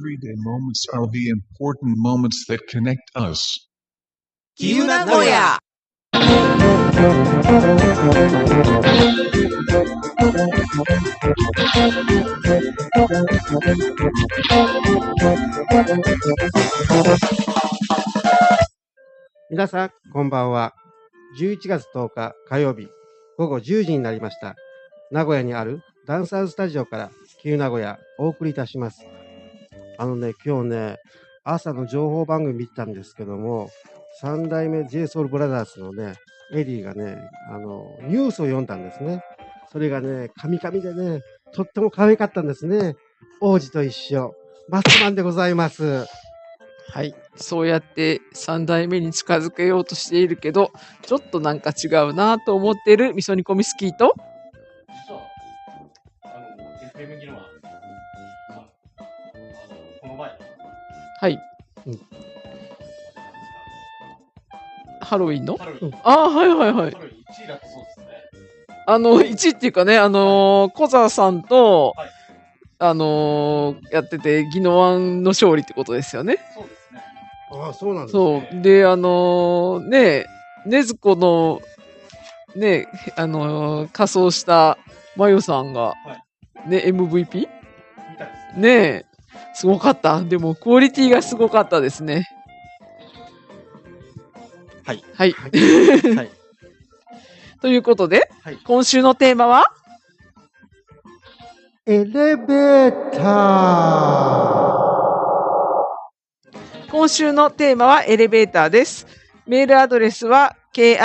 everyday moments are the important moments that connect us. きゆ名古屋。 皆さん、こんばんは。11月10日火曜日、午後10時になりました。名古屋にあるダンサーズスタジオからきゆ名古屋お送りいたします。今日ね、朝の情報番組見てたんですけども、三代目 JSOULBROTHERS のね、エディがね、ニュースを読んだんですね。それがね、カミカミでね、とっても可愛かったんですね。王子と一緒、マスクマンでございます。 はい。そうやって三代目に近づけようとしているけど、ちょっとなんか違うなと思っている味噌煮込みスキーと、 FM 議論は、この前、 はい。ハロウィンのハロウィン。 はいはいはい。 ハロウィン1位だったそうですね。 1位っていうかね、小沢さんと、 はいやってて、宜野湾の勝利ってことですよね。 そうですね。 ああ、そうなんですね。 そう。で、ね、ねずこの、ね、仮装したまよさんが、ね、MVP? みたいですね。 ねえ、すごかった。でも、クオリティがすごかったですね。 はい。 はい。 はい。はい。 ということで、 はい今週のテーマは、 エレベーター。 今週のテーマはエレベーターです。メールアドレスは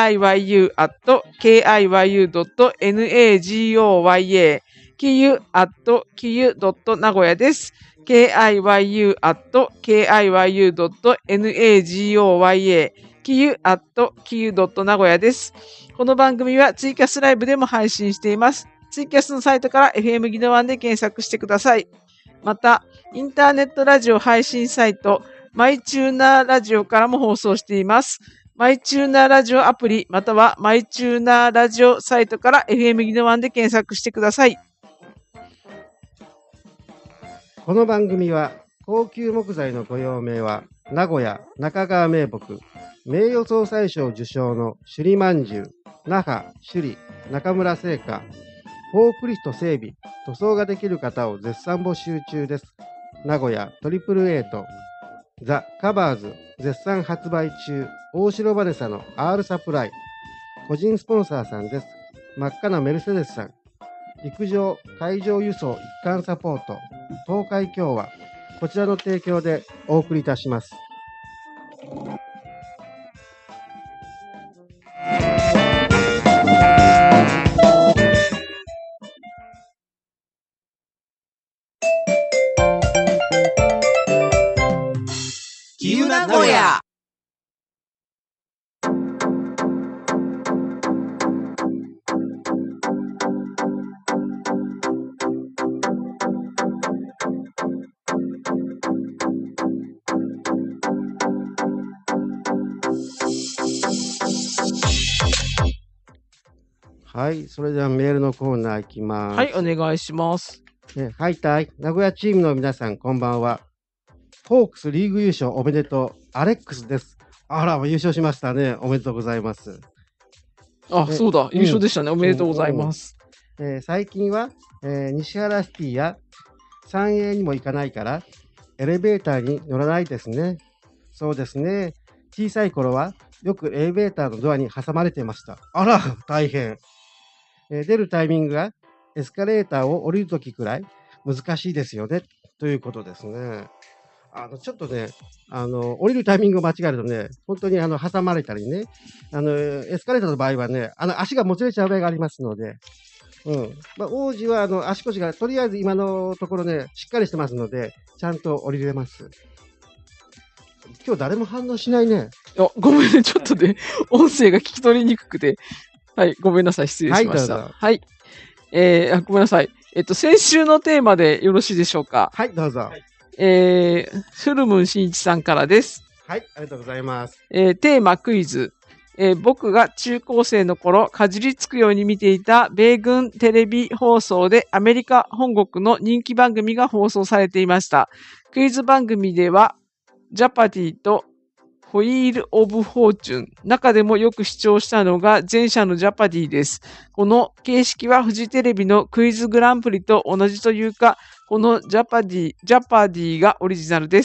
kiyu@kiyu.nagoya kiyu@kiyu.nagoya です。kiyu@kiyu.nagoya kiyu@kiyu.nagoya です。この番組はツイキャスライブでも配信しています。ツイキャスのサイトから FM ギノワンで検索してください。また、インターネットラジオ配信サイト、マイチューナーラジオからも放送しています。マイチューナーラジオアプリ、またはマイチューナーラジオサイトから FM ギノワンで検索してください。 この番組は高級木材のご用命は名古屋中川名木名誉総裁賞受賞の首里まんじゅう那覇首里中村製菓フォークリフト整備塗装ができる方を絶賛募集中です。名古屋トリプルエイトザ・カバーズ絶賛発売中大城バネサの R サプライ個人スポンサーさんです。真っ赤なメルセデスさん陸上海上輸送一貫サポート東海共和こちらの提供でお送りいたします。 きゆ名古屋。 はい、それではメールのコーナーいきます。 はい、お願いします。 はいたい、名古屋チームの皆さん、こんばんは。ホークスリーグ優勝おめでとう。アレックスです。あら、優勝しましたね。おめでとうございます。 そうだ、優勝でしたね。おめでとうございます。 最近は、西原シティや三栄にも行かないから、エレベーターに乗らないですね。そうですね。小さい頃は、よくエレベーターのドアに挟まれてました。あら、大変。出るタイミングがエスカレーターを降りるときくらい難しいですよね。ということですね。ちょっとね、降りるタイミングを間違えるとね、本当に挟まれたりね、エスカレーターの場合はね、足がもつれちゃう場合がありますので、王子は足腰がとりあえず今のところね、しっかりしてますので、ちゃんと降りれます。今日誰も反応しないね。 ごめんね、ちょっとね、音声が聞き取りにくくて。はい、ごめんなさい、失礼しました。 はい、どうぞ。 はい。ごめんなさい。先週のテーマでよろしいでしょうか。 はい、どうぞ。 フルムンしんいちさんからです。 はい、ありがとうございます。 テーマクイズ。 僕が中高生の頃、かじりつくように見ていた米軍テレビ放送でアメリカ本国の人気番組が放送されていました。クイズ番組では、ジャパディとホイール・オブ・フォーチュン。中でもよく視聴したのが前者のジャパディです。この形式はフジテレビのクイズグランプリと同じというか、このジャパディがオリジナルです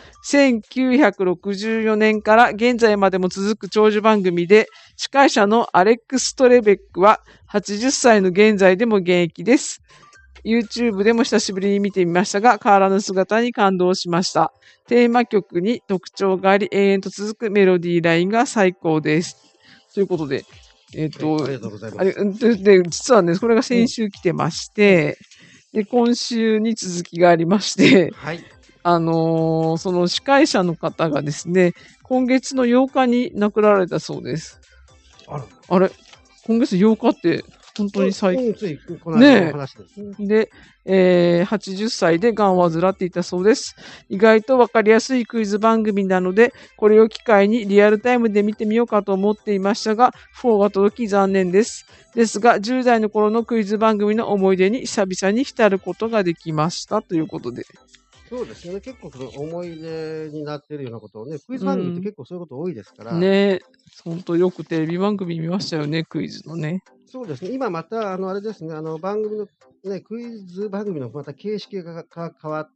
。1964年から現在までも続く長寿番組で、司会者のアレックス・トレベックは80歳の現在でも現役です。YouTube でも久しぶりに見てみましたが、変わらぬ姿に感動しました。テーマ曲に特徴があり、永遠と続くメロディーラインが最高です。ということで、 ありがとうございます。 で、実はね、これが先週来てまして、で、今週に続きがありまして、 はい。 その司会者の方がですね、今月の8日に亡くなられたそうです。あれ今月8日って本当に最近。 ついこの間の話ですね。 で、80歳で癌を患っていたそうです。意外とわかりやすいクイズ番組なので、これを機会にリアルタイムで見てみようかと思っていましたが、訃報が届き残念です。ですが、10代の頃のクイズ番組の思い出に久々に浸ることができましたということで。 そうですね。結構その思い出になっているようなことをね、クイズ番組って結構そういうこと多いですから。 ね、本当よくテレビ番組見ましたよね、クイズのね。 そうですね。今また、あれですね、番組のね、クイズ番組のまた形式が変わって、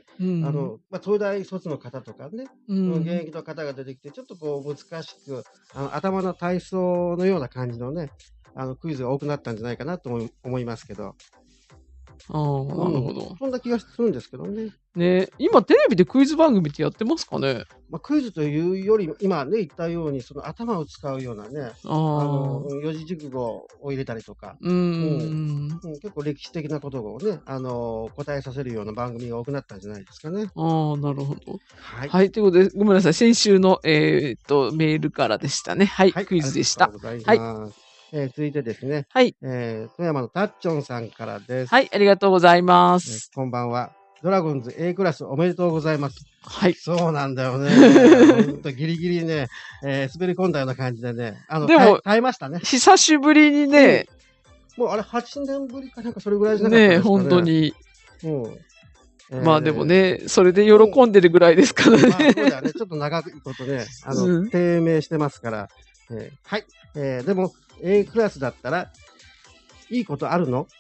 東大卒の方とかね、現役の方が出てきて、ちょっとこう難しく、頭の体操のような感じのね、クイズが多くなったんじゃないかなと思いますけど。 ああ、なるほど。 そんな気がするんですけどね。 ね、今テレビでクイズ番組ってやってますかね？ クイズというより、今ね、言ったように、その頭を使うようなね、四字熟語を入れたりとか、結構歴史的なことをね、答えさせるような番組が多くなったんじゃないですかね。 ああ、なるほど。はい。ということで、ごめんなさい。先週の、メールからでしたね。はい、クイズでした。 はい。続いてですね。 はい。 富山のたっちょんさんからです。 はい、ありがとうございます。 こんばんは。ドラゴンズ A クラスおめでとうございます。 はい。 そうなんだよね。ほんとギリギリね、滑り込んだような感じでね。 でも、 耐えましたね。 久しぶりにね、 もうあれ8年ぶりかなんかそれぐらいじゃなかったですかね。 ね、本当に。まあでもね、それで喜んでるぐらいですからね。 そうだよね。ちょっと長いことね、低迷してますから。はい。でも、A クラスだったら、いいことあるの？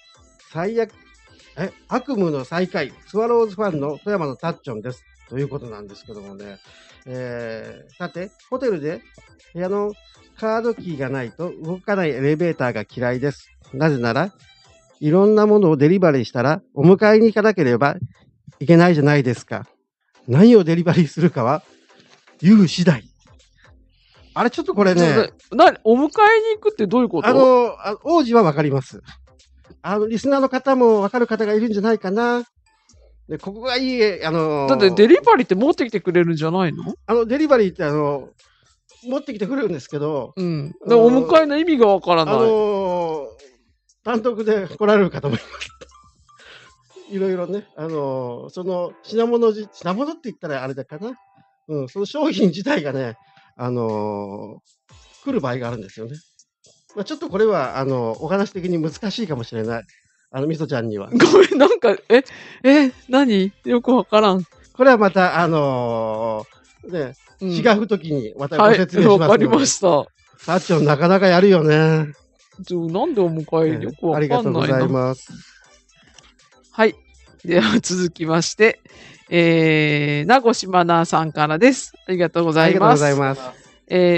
悪夢の最下位、スワローズファンの富山のたっちょんです。ということなんですけどもね。さて、ホテルで部屋のカードキーがないと動かないエレベーターが嫌いです。なぜなら、いろんなものをデリバリーしたら、お迎えに行かなければいけないじゃないですか。何をデリバリーするかは、言う次第。あれ、ちょっとこれね。 お迎えに行くってどういうこと？ 王子はわかります。リスナーの方もわかる方がいるんじゃないかな。で、ここがいい、だってデリバリーって持ってきてくれるんじゃないの？ デリバリーって持ってきてくれるんですけど。 うん。でお迎えの意味がわからない。 単独で来られるかと思います。いろいろね、その品物って言ったらあれだかな。その商品自体がね、来る場合があるんですよね。ちょっとこれは、お話的に難しいかもしれない。みそちゃんには。 ごめん、なんか、何？よくわからん。 これはまた、ね、違う時にまたご説明しますので。 わかりました。 たっちょんなかなかやるよね。 なんでお迎えよくわかんないな。 ありがとうございます。 はい。では続きまして、名越マナーさんからです。ありがとうございます。ありがとうございます。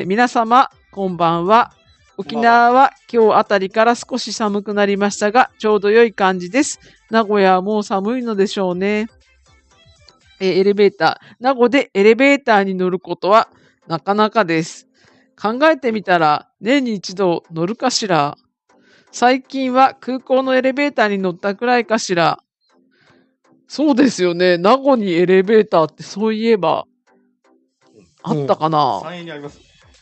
皆様、こんばんは。沖縄は今日あたりから少し寒くなりましたが、ちょうど良い感じです。名古屋はもう寒いのでしょうね。エレベーター。名護でエレベーターに乗ることはなかなかです。考えてみたら、年に一度乗るかしら。最近は空港のエレベーターに乗ったくらいかしら。そうですよね。名護にエレベーターってそういえば、あったかな？ 3円にあります。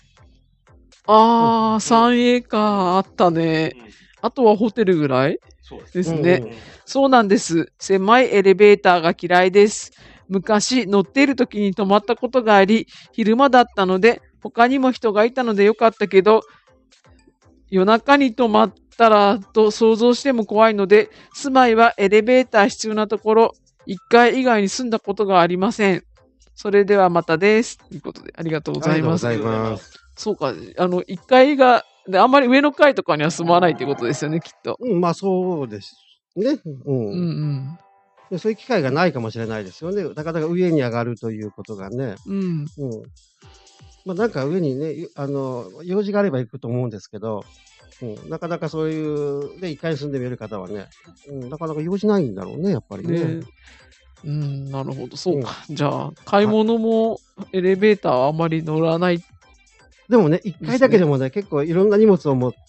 3A か、あったね。あとはホテルぐらいですね。そうなんです。狭いエレベーターが嫌いです。昔乗っている時に止まったことがあり、昼間だったので、 他にも人がいたのでよかったけど、夜中に泊まったらと想像しても怖いので、住まいはエレベーター必要なところ、1階以外に住んだことがありません。それではまたです。ということで、ありがとうございます。 ありがとうございます。 そうか、1階が、で、あんまり上の階とかには住まないということですよね、きっと。 まあそうですね。でそういう機会がないかもしれないですよね。なかなか上に上がるということがね。まあなんか上にね、用事があれば行くと思うんですけど、なかなかそういう、で、1階に住んでみる方はね、なかなか用事ないんだろうね、やっぱりね。 なるほど、そうか。じゃあ、買い物もエレベーターはあまり乗らない。 でもね、1階だけでもね、結構いろんな荷物を持って、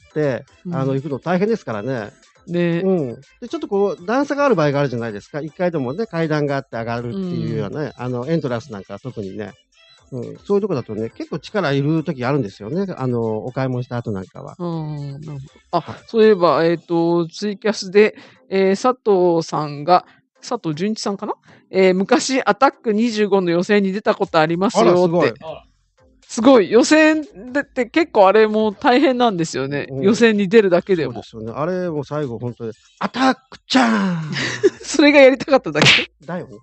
行くの大変ですからね。で、ちょっとこう、段差がある場合があるじゃないですか。1階でもね、階段があって上がるっていうようなね、エントランスなんかは特にね、そういうとこだとね、結構力いる時あるんですよね。お買い物した後なんかは。 なるほど。あ、そういえば、ツイキャスで、佐藤さんが、佐藤純一さんかな、昔、アタック25の予選に出たことありますよって。すごい。予選って結構あれも大変なんですよね。予選に出るだけでも。 そうですよね。あれも最後本当に、アタックちゃんそれがやりたかっただけ。 だよね。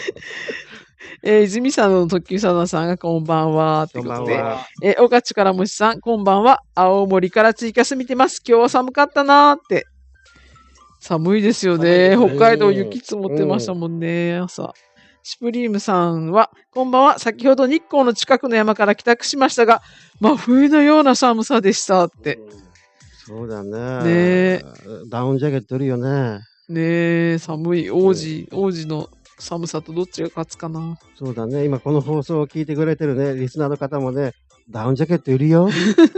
泉さんの特急サナさんがこんばんは。ってことで。岡地からもしさん、こんばんは。青森からツイキャス見てます。今日は寒かったなーって。寒いですよね。北海道雪積もってましたもんね、朝。シュプリームさんは、こんばんは。先ほど日光の近くの山から帰宅しましたが、真冬のような寒さでしたって。 そうだね。ダウンジャケットいるよね。 ねえ、寒い。王子の寒さとどっちが勝つかな。 そうだね。今この放送を聞いてくれてるね、リスナーの方もね、ダウンジャケットいるよ。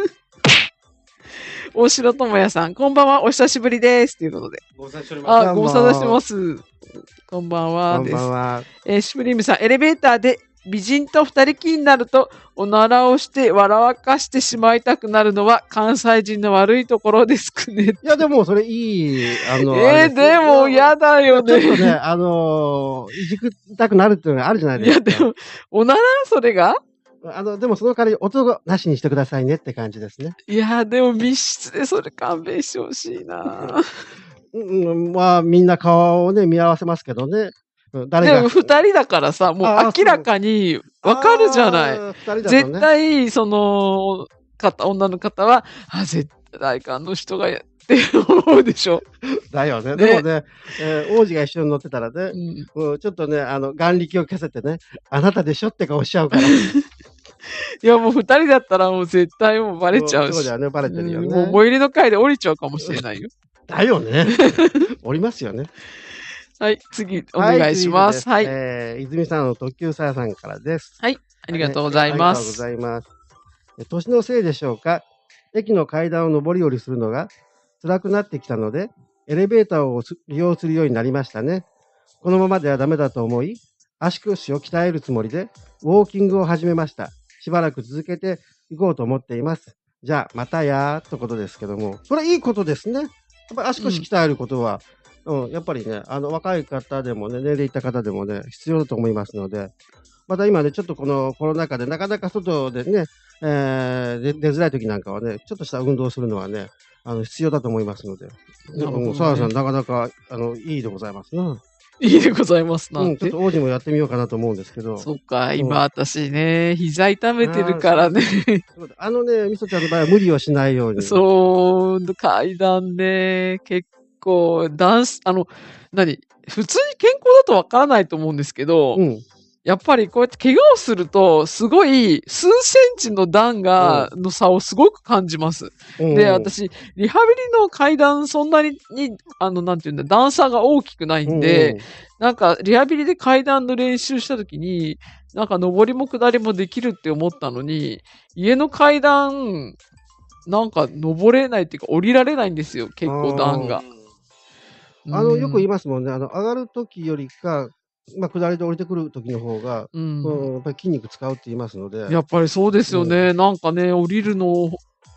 大城智也さん、こんばんは。お久しぶりです。ということで。 ご無沙汰しております。 ご無沙汰してます。こんばんは。 こんばんは。 シュプリームさん、エレベーターで美人と二人きりになると、おならをして笑わかしてしまいたくなるのは関西人の悪いところですくね。 いや、でもそれいい、 でも嫌だよね。 ちょっとね、いじくったくなるっていうのがあるじゃないですか。 いや、でも、おならそれがでもその代わり音なしにしてくださいねって感じですね。 いや、でも密室でそれ勘弁してほしいな。 まあ、みんな顔をね、見合わせますけどね。 でも二人だからさ、もう明らかにわかるじゃない。絶対、女の方は、絶対あの人がって思うでしょ。 だよね。でもね、王子が一緒に乗ってたらね、ちょっとね、眼力を消せてね、あなたでしょって顔しちゃうから。 いや、もう二人だったらもう絶対もうバレちゃうし。 そうだよね、バレてるよね。 もう最寄りの階で降りちゃうかもしれないよ。 だよね。降りますよね。 はい、次、お願いします。はい。 泉さんの特急さやさんからです。 はい、ありがとうございます。 ありがとうございます。年のせいでしょうか、駅の階段を上り下りするのが辛くなってきたので、エレベーターを利用するようになりましたね。このままではダメだと思い、足腰を鍛えるつもりで、ウォーキングを始めました。しばらく続けていこうと思っています。じゃあ、またやーということですけども、これいいことですね。やっぱり足腰鍛えることは、やっぱりね、若い方でもね、年齢いった方でもね、必要だと思いますので、また今ね、ちょっとこのコロナ禍でなかなか外でね、出づらい時なんかはね、ちょっとした運動をするのはね、必要だと思いますので。澤さん、なかなか、いいでございますな。 いいでございますな。 ちょっと王子もやってみようかなと思うんですけど。 そっか、今私ね、膝痛めてるからね。 みそちゃんの場合は無理をしないように。 そう、階段ね、結構、普通に健康だとわからないと思うんですけど、やっぱりこうやって怪我をすると、すごい数センチの段の差をすごく感じます。で、私、リハビリの階段そんなに、なんていうんだ、段差が大きくないんで、なんか、リハビリで階段の練習した時に、なんか、上りも下りもできるって思ったのに、家の階段、なんか、登れないっていうか、降りられないんですよ、結構段が。 よく言いますもんね、上がる時よりか、下りで降りてくる時の方が、やっぱり筋肉使うって言いますので。 やっぱりそうですよね。なんかね、降りるの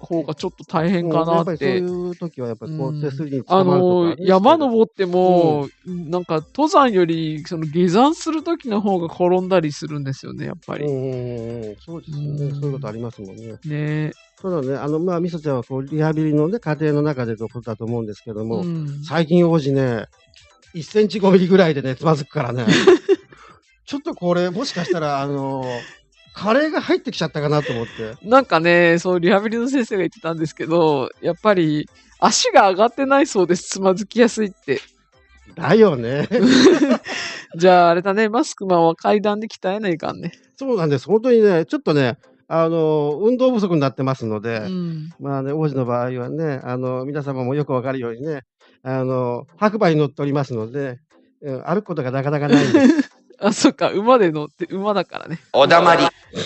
方がちょっと大変かやなっっぱりそういて。 う時は、やっぱりこうんう、手すりに捕まるとかね、 山登っても、なんか登山より、下山する時の方が転んだりするんですよね、やっぱり。 そうですよね。そういうことありますもんね。 ねただね、みそちゃんはこう、リハビリのね、過程の中でのことだと思うんですけども、 うん最近王子ね、1センチ5ミリぐらいでね、つまずくからね。ちょっとこれ、もしかしたら、カレーが入ってきちゃったかなと思って。 なんかね、そう、リハビリの先生が言ってたんですけど、やっぱり、足が上がってないそうです。つまずきやすいって。 だよね。 じゃあ、あれだね、マスクマンは階段で鍛えないかんね。 そうなんです。本当にね、ちょっとね、運動不足になってますので、 うん。 まあね、王子の場合はね、皆様もよくわかるようにね、白馬に乗っておりますので、歩くことがなかなかないんです。 あ、そっか、馬で乗って、馬だからね。 おだまり。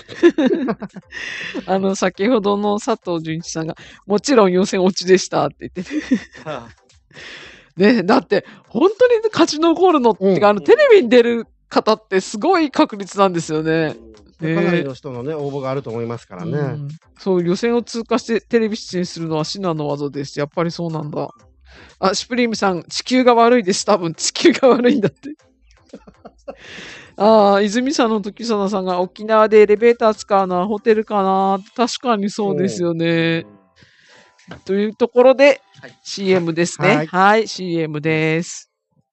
先ほどの佐藤純一さんが、もちろん予選落ちでしたって言ってて。ね、だって、本当に勝ち残るのって、テレビに出る方ってすごい確率なんですよね。 かなりの人のね、応募があると思いますからね。 そう、予選を通過してテレビ出演するのは至難の技です。やっぱりそうなんだ。あ、シュプリームさん、地球が悪いです。多分地球が悪いんだって。ああ、泉佐野時貞さんが沖縄でエレベーター使うのはホテルかな。確かにそうですよね。というところで、CM ですね。はい、CM です。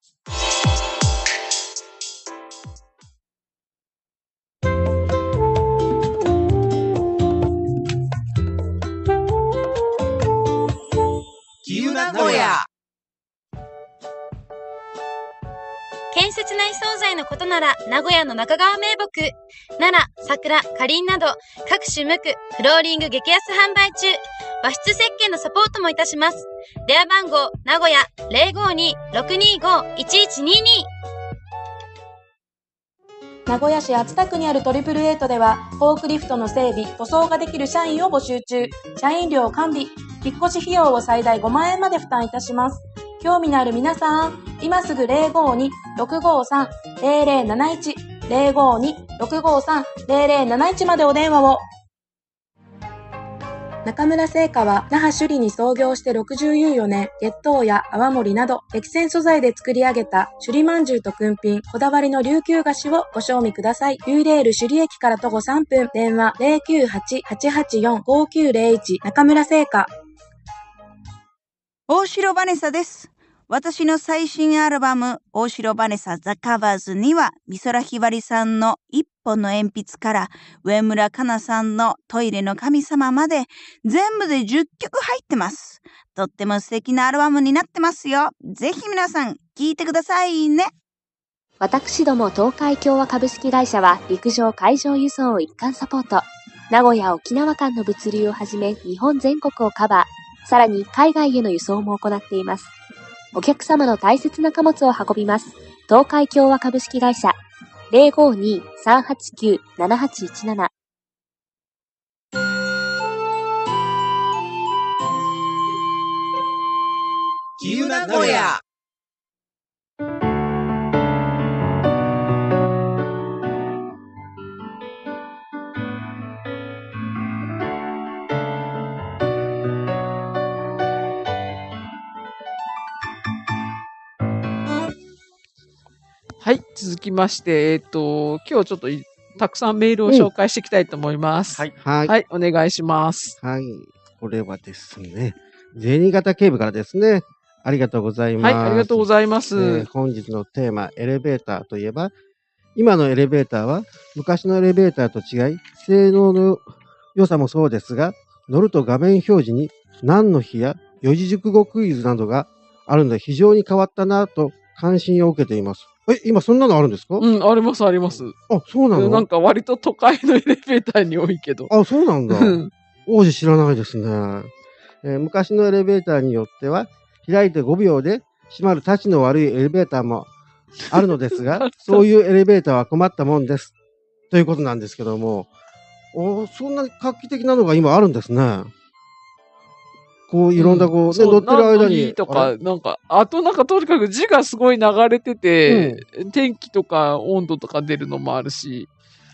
きゆな小屋。 建設内装材のことなら名古屋の中川名木、奈良、桜、かりんなど各種無垢、フローリング激安販売中。和室設計のサポートもいたします。電話番号名古屋 052-625-1122。 名古屋市熱田区にある888では、フォークリフトの整備、塗装ができる社員を募集中。社員料完備、引っ越し費用を最大5万円まで負担いたします。興味のある皆さん、今すぐ 052-653-0071、052-653-0071までお電話を。中村製菓は那覇首里に創業して64年、月桃や泡盛など激戦素材で作り上げた首里まんじゅうと君品、こだわりの琉球菓子をご賞味ください。ユーレール首里駅から徒歩3分、電話 098-884-5901 中村製菓。 大城バネサです。私の最新アルバム、大城バネサザカバーズには、美空ひばりさんの一本の鉛筆から、上村かなさんのトイレの神様まで、全部で10曲入ってます。とっても素敵なアルバムになってますよ。ぜひ皆さん、聴いてくださいね。 私ども東海共和株式会社は、陸上海上輸送を一貫サポート。名古屋沖縄間の物流をはじめ、日本全国をカバー。さらに海外への輸送も行っています。お客様の大切な貨物を運びます。東海共和株式会社 052-389-7817。 きゆな小屋。 はい、続きまして、今日ちょっとたくさんメールを紹介していきたいと思います。はい、お願いします。 はい、これはですね、銭形警部からですね。ありがとうございます。 はい、ありがとうございます。 本日のテーマ、エレベーターといえば、今のエレベーターは昔のエレベーターと違い、性能の良さもそうですが、乗ると画面表示に何の日や四字熟語クイズなどがあるので非常に変わったなと関心を受けています。今そんなのあるんですか？ うん、あります、あります。 あ、そうなの？ なんか割と都会のエレベーターに多いけど。 あ、そうなんだ。王子知らないですね。昔のエレベーターによっては、開いて5秒で閉まるたちの悪いエレベーターもあるのですが、そういうエレベーターは困ったもんです。ということなんですけども、そんな画期的なのが今あるんですね。こういろんな乗ってる間に。 とか、なんかとにかく字がすごい流れてて、天気とか温度とか出るのもあるし。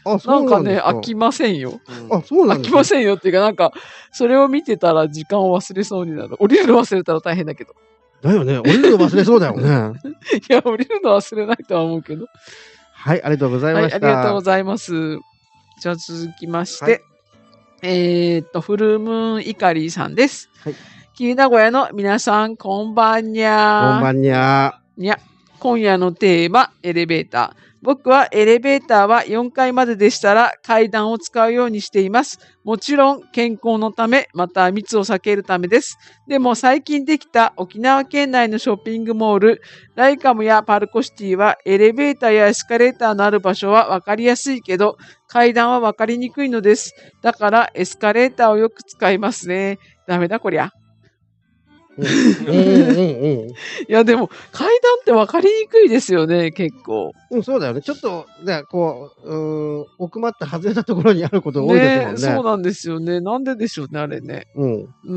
あ、そなかね、 うんなんですか。 飽きませんよ。 あ、そうなん飽きですか。 ませんよっていうか、なんか、それを見てたら時間を忘れそうになる。降りるの忘れたら大変だけど。 だよね。降りるの忘れそうだよね。 いや、降りるの忘れないとは思うけど。 はい、ありがとうございはい、 ました。 ありがとうございます。じゃあ続きまして、フルムーンイカリーさんです。 はい。 旧名古屋の皆さん、こんばんにゃー。 こんばんにゃにゃ。今夜のテーマ、エレベーター。僕はエレベーターは4階まででしたら階段を使うようにしています。もちろん健康のため、また密を避けるためです。でも最近できた沖縄県内のショッピングモール、ライカムやパルコシティはエレベーターやエスカレーターのある場所はわかりやすいけど、階段はわかりにくいのです。だからエスカレーターをよく使いますね。ダメだこりゃ。いやでも階段って分かりにくいですよね、結構。 うん、そうだよね。ちょっと、ね、こう、奥まって外れたところにあることが多いですもんね。 そうなんですよね。なんででしょうね、あれね。 うん。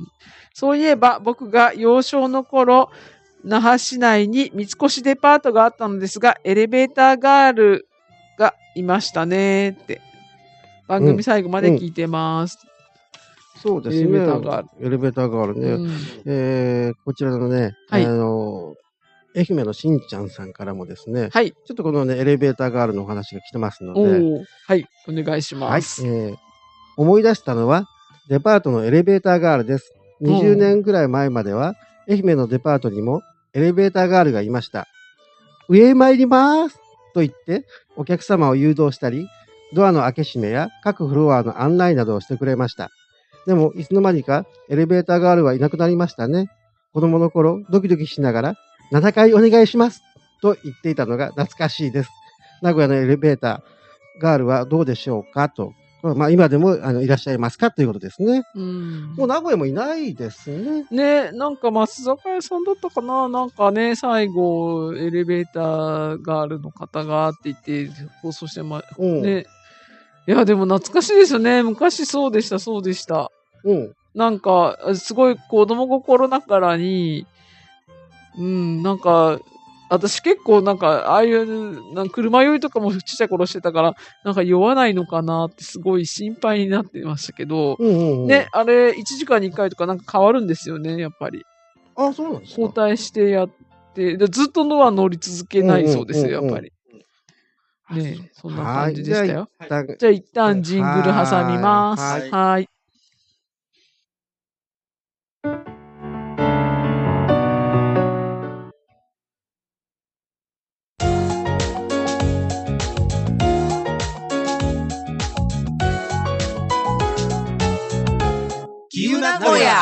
そういえば僕が幼少の頃、那覇市内に三越デパートがあったのですが、エレベーターガールがいましたねって。番組最後まで聞いてます。 そうですね。 エレベーターガール。 エレベーターガールね。こちらのね、 はい愛媛のしんちゃんさんからもですね、 はい。 ちょっとこのね、エレベーターガールのお話が来てますので、 はい、お願いします。 思い出したのは、デパートのエレベーターガールです。20年くらい前までは、愛媛のデパートにもエレベーターガールがいました。上へ参りますと言って、お客様を誘導したり、ドアの開け閉めや各フロアの案内などをしてくれました。でも、いつの間にかエレベーターガールはいなくなりましたね。子供の頃、ドキドキしながら、7階お願いしますと言っていたのが懐かしいです。名古屋のエレベーターガールはどうでしょうかと。まあ、今でもいらっしゃいますかということですね。もう名古屋もいないですね。 ね、なんか松坂屋さんだったかな、なんかね、最後、エレベーターガールの方がって言って放送してね。いや、でも懐かしいですよね。昔そうでした、そうでした。なんか、すごい子供心ながらに、なんか、私結構なんか、ああいう、車酔いとかもちっちゃい頃してたから、なんか酔わないのかなってすごい心配になってましたけど、ね、あれ、1時間に1回とかなんか変わるんですよね、やっぱり。 あ、そうなんですか。 交代してやって、でずっとのは乗り続けないそうですよ、やっぱり。ね、そんな感じでしたよ。じゃあ一旦ジングル挟みます。はい。 きゆなごや。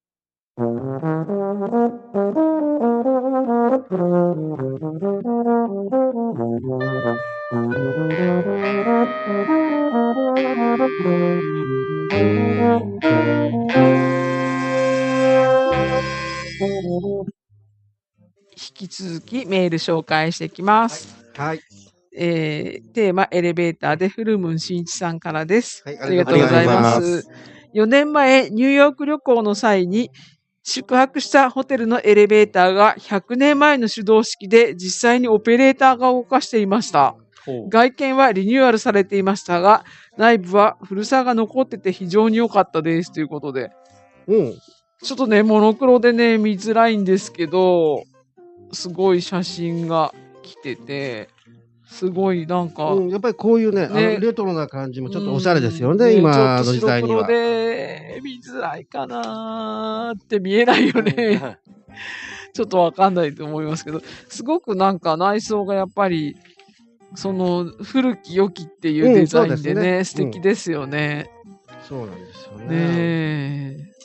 引き続きメール紹介していきます。 はい。 テーマエレベーターでフルムンしんいちさんからです。 はい、 ありがとうございます。4年前、ニューヨーク旅行の際に宿泊したホテルのエレベーターが100年前の手動式で実際にオペレーターが動かしていました。外見はリニューアルされていましたが、内部は古さが残ってて非常に良かったですということで。ちょっとね、モノクロでね、見づらいんですけど、すごい写真が来てて、すごいなんか、 やっぱりこういうね、レトロな感じもちょっとおしゃれですよね、今の時代には。 ちょっと白黒で見づらいかなーって見えないよね。ちょっとわかんないと思いますけど、すごくなんか内装がやっぱり、その古き良きっていうデザインでね、素敵ですよね。 そうなんですよね。 ねえ。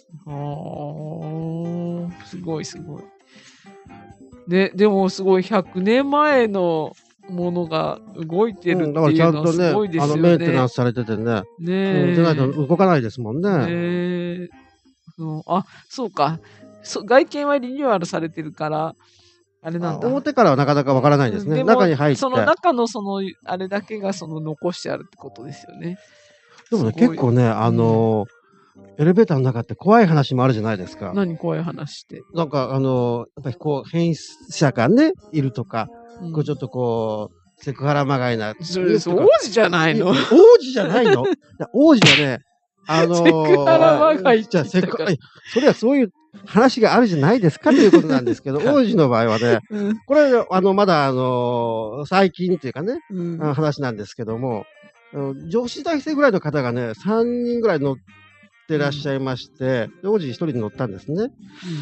すごいすごい。でもすごい100年前のものが動いてるっていうのはすごいですよね。 メンテナンスされててね。 ねえ。 じゃないと動かないですもんね。 そうか。外見はリニューアルされてるから、あれなんだ。 表からはなかなかわからないですね。中に入って。 その中のあれだけが残してあるってことですよね。 でもね、結構ね、エレベーターの中って怖い話もあるじゃないですか。 何怖い話って。 なんかやっぱりこう、変質者がね、いるとか、こうちょっとこう、 セクハラまがいな。 それ王子じゃないの？ 王子じゃないの？王子はね、 セクハラまがいってじゃあ言ったからそれはそういう話があるじゃないですかということなんですけど、王子の場合はね、これはまだ最近というかね、話なんですけども、女子大生ぐらいの方がね、3人ぐらい乗ってらっしゃいまして、で王子1人で乗ったんですね。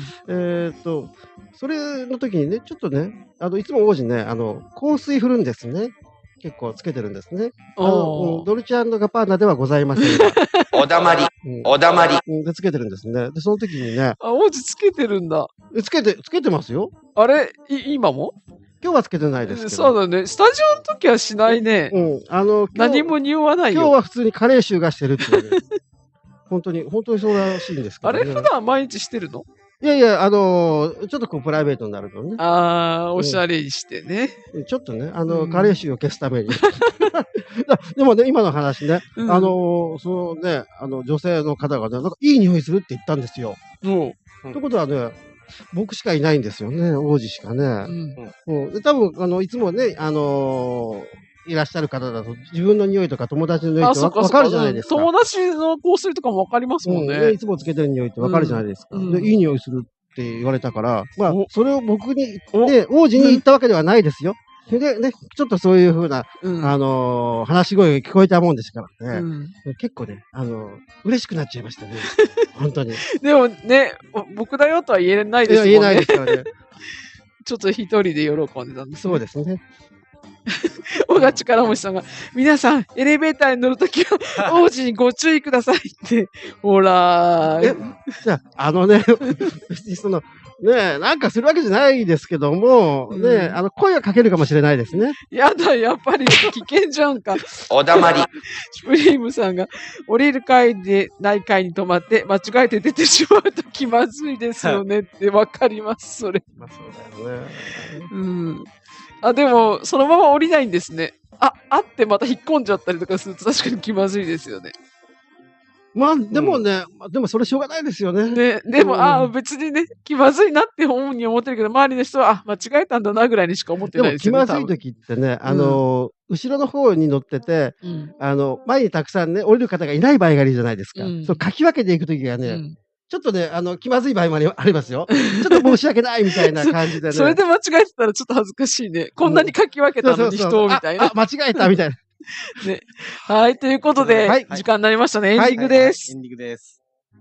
それの時にね、ちょっとね、いつも王子ね、香水振るんですね。結構つけてるんですね。ドルチェ&ガッパーナではございませんが。 おだまり。おだまり。 で、つけてるんですね。で、その時にね。 王子つけてるんだ。 つけてますよ。 あれ今も？ 今日はつけてないですけど。 そうだね。スタジオの時はしないね。何も匂わないよ。 今日は普通にカレー臭がしてるっていうね。本当にそうらしいんですけど、ね。 あれ普段毎日してるの？ いやいや、ちょっとこうプライベートになるとね。 おしゃれにしてね。 ちょっとね、カレー臭を消すために。でもね、今の話ね、そのね、女性の方がね、なんかいい匂いするって言ったんですよ。ということはね、僕しかいないんですよね、王子しかね。で多分、いつもね、いらっしゃる方だと、自分の匂いとか友達の匂いってわかるじゃないですか。 友達の香水とかもわかりますもんね。 いつもつけてる匂いってわかるじゃないですか。で、いい匂いするって言われたから、まあ、それを僕に、王子に言ったわけではないですよ。で、ね、ちょっとそういうふうな、話し声が聞こえたもんですからね。結構ね、嬉しくなっちゃいましたね。本当に。 でもね、僕だよとは言えないですもんね。 言えないですからね。 ちょっと一人で喜んでたんです。 そうですね。 小賀力持さんが、皆さん、エレベーターに乗るときは、王子にご注意くださいって。ほらじゃあ、別にねなんかするわけじゃないですけども、ね声をかけるかもしれないですね。 やだ、やっぱり危険じゃんか。 おだまり。 シュプリームさんが、降りる階でない階に止まって、間違えて出てしまうと気まずいですよねってわかります、それ。 まあそうだよね。 でも、そのまま降りないんですね。ってまた引っ込んじゃったりとかすると確かに気まずいですよね。 まあ、でもね、でもそれしょうがないですよね。 でも、別にね、気まずいなって本人思ってるけど、周りの人は、間違えたんだなぐらいにしか思ってないですよね。 でも気まずい時ってね、後ろの方に乗ってて、前にたくさんね、降りる方がいない場合があるじゃないですか。そう、かき分けていく時がね、ちょっとね、気まずい場合もありますよ。ちょっと申し訳ないみたいな感じでね。 それで間違えてたらちょっと恥ずかしいね。こんなに書き分けたのに人をみたいな。 間違えたみたいな。 ね。はい、ということで、時間になりましたね。エンディングです。 エンディングです。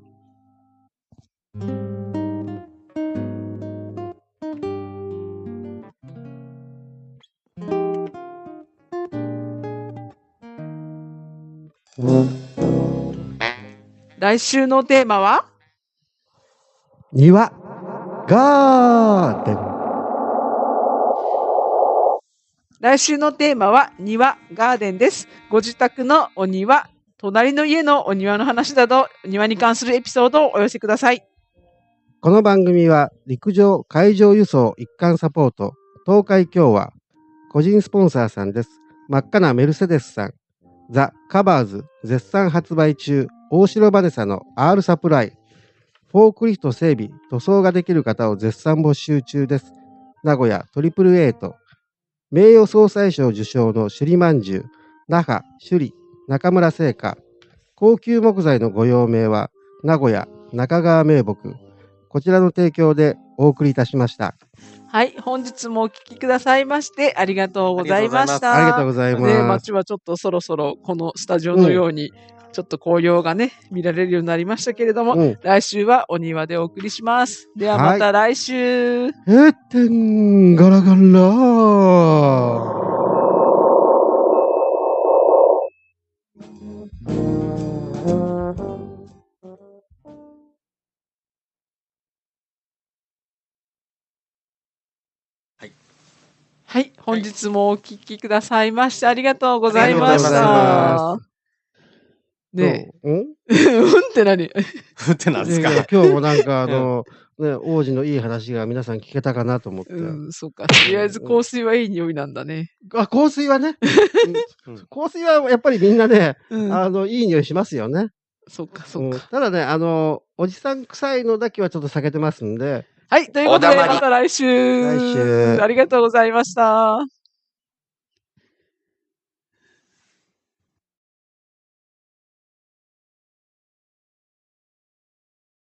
来週のテーマは庭、ガーデン。 来週のテーマは庭、ガーデンです。ご自宅のお庭、隣の家のお庭の話など、庭に関するエピソードをお寄せください。 この番組は陸上海上輸送一貫サポート東海共和個人スポンサーさんです。真っ赤なメルセデスさん、ザ・カバーズ絶賛発売中、大城バネサの R サプライ、フォークリフト整備塗装ができる方を絶賛募集中です。名古屋トリプルエイト名誉総裁賞受賞の首里まんじゅう、那覇首里中村製菓、高級木材のご用命は名古屋中川名木、こちらの提供でお送りいたしました。 はい、本日もお聞きくださいましてありがとうございました。 ありがとうございます。 ね、街はちょっとそろそろこのスタジオのように、ちょっと紅葉がね、見られるようになりましたけれども、来週はお庭でお送りします。ではまた来週。 てんガラガラ。 はい、本日もお聞きくださいましてありがとうございました。ねえ。うんって何って何ですか。 今日もなんかね、王子のいい話が皆さん聞けたかなと思って。 そうか。とりあえず香水はいい匂いなんだね。 香水はね。香水はやっぱりみんなね、いい匂いしますよね。 そうか、そうか。 ただね、おじさん臭いのだけはちょっと避けてますんで。 はい、ということでまた来週。ありがとうございました。